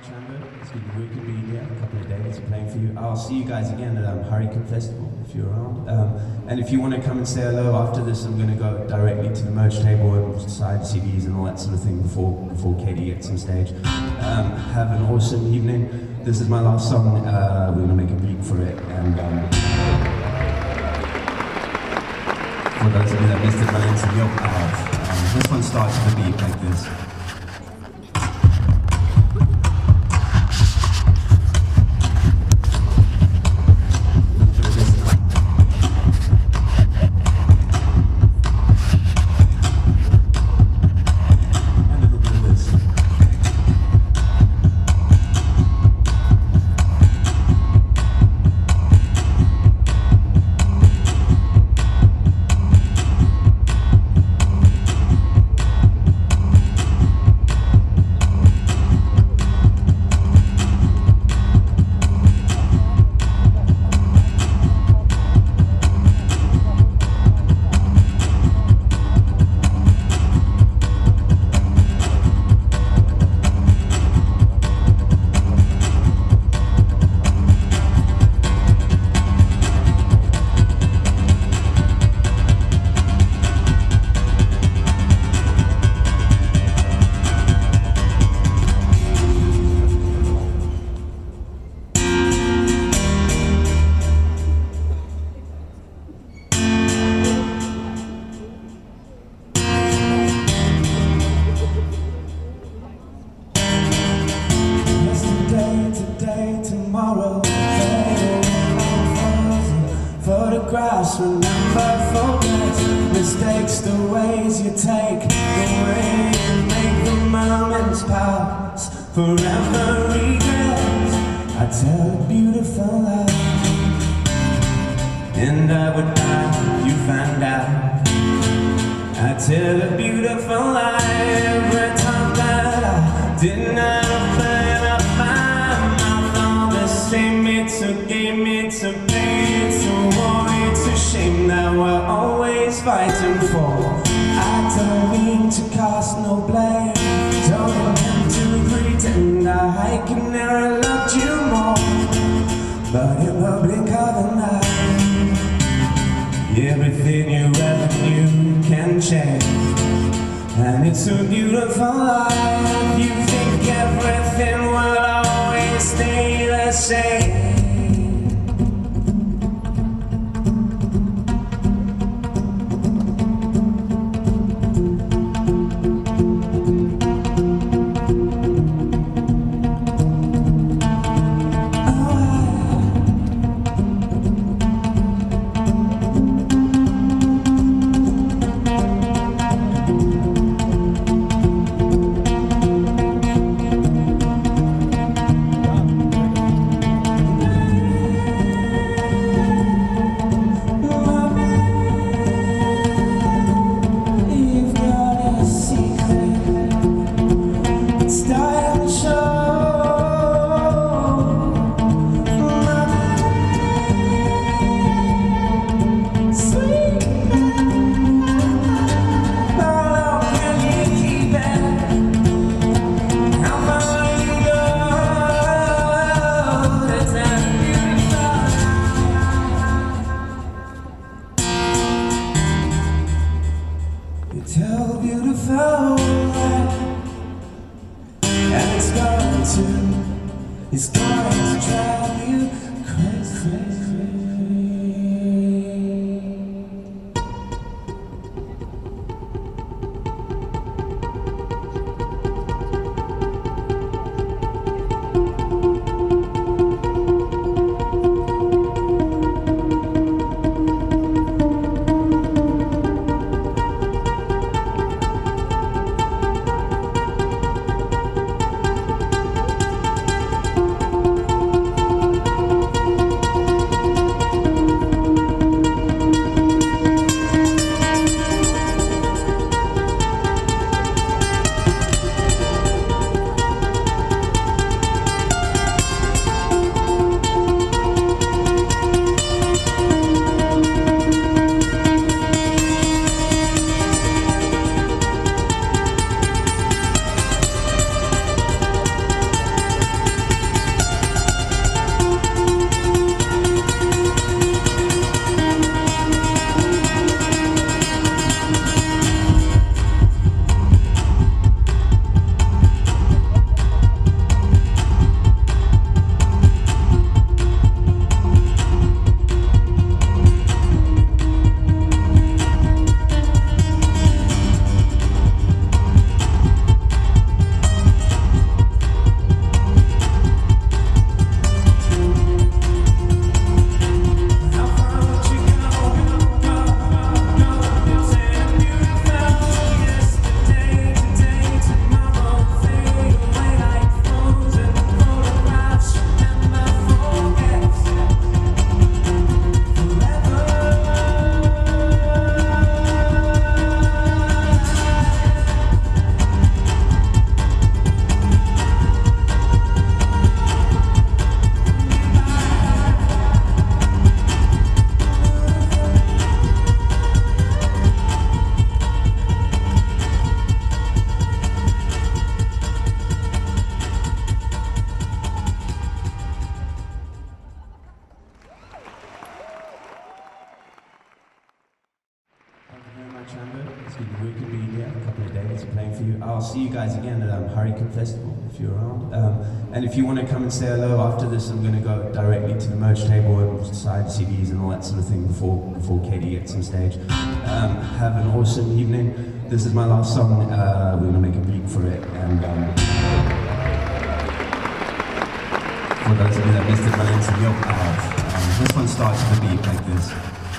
Chandler. It's been good to be here. A couple of days playing for you. I'll see you guys again at Hurricane Festival if you're around. And if you want to come and say hello after this, I'm going to go directly to the merch table and side CDs and all that sort of thing before Katie gets on stage. Have an awesome evening. This is my last song. We're going to make a beat for it. And for those of you that missed it, my name's Yok. This one starts with a beat like this. Photographs, remember, forget mistakes, the ways you take, the way you make the moments pass, forever regrets. I tell a beautiful lie, and I would die if you found out. I tell a beautiful lie every time that I did not open up my mouth. All the same, it's a game, it's a pain, it's a war, it's a shame that we're always fighting for. I don't mean to cast no blame, don't intend to pretend I can never loved you more, but in the blink of an eye, everything you ever knew can change. And it's a beautiful life. You think everything will always stay the same. Tell beautiful lie, and it's going to drive you crazy. see you guys again at Hurricane Festival if you're around. And if you want to come and say hello after this, I'm going to go directly to the merch table and side CDs and all that sort of thing before Katie gets on stage. Have an awesome evening. This is my last song. We're going to make a beat for it. And for those of you that missed it, my name's Yo. This one starts with a beat like this.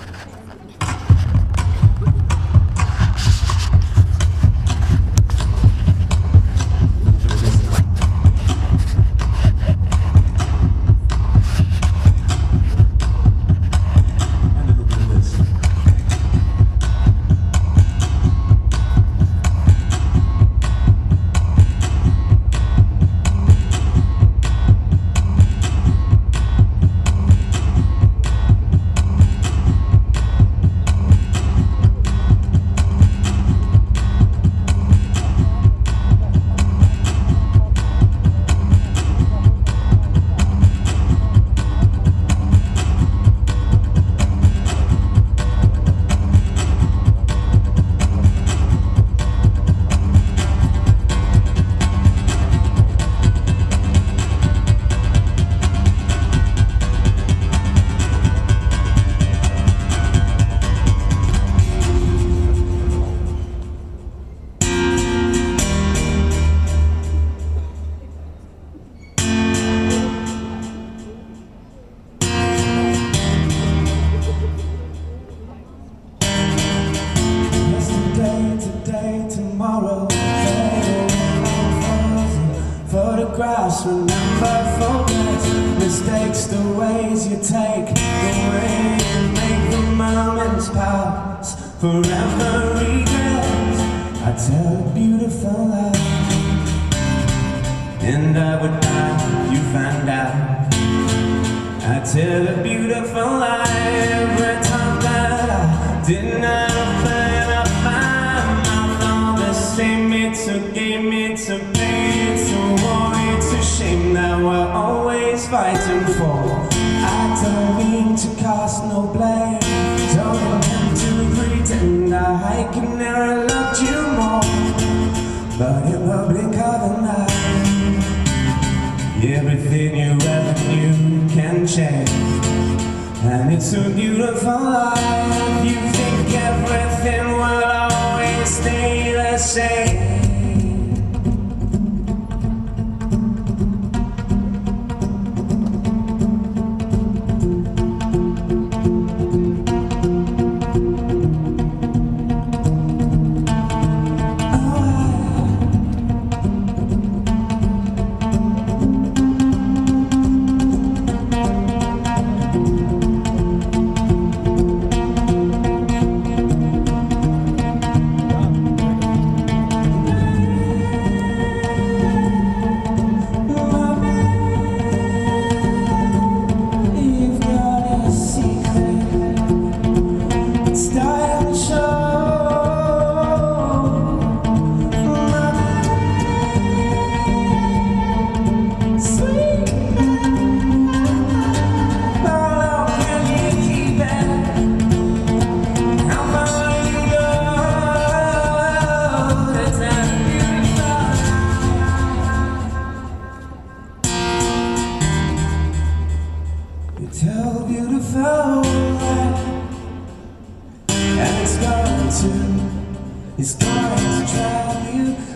Remember, forget mistakes, the ways you take, the way you make the moments pass. Forever regrets, I tell a beautiful lie, and I would die if you found out. I tell a beautiful lie every time that I didn't open up my mouth. All the same, it's a game, it's a pain, it's a war, it's a shame that we're always fighting for. I don't mean to cast no blame, don't intend to pretend I can never loved you more, but in the blink of an eye, everything you ever knew can change, and it's a beautiful life. You think everything will always stay the same. You tell beautiful lie, and it's going to drive you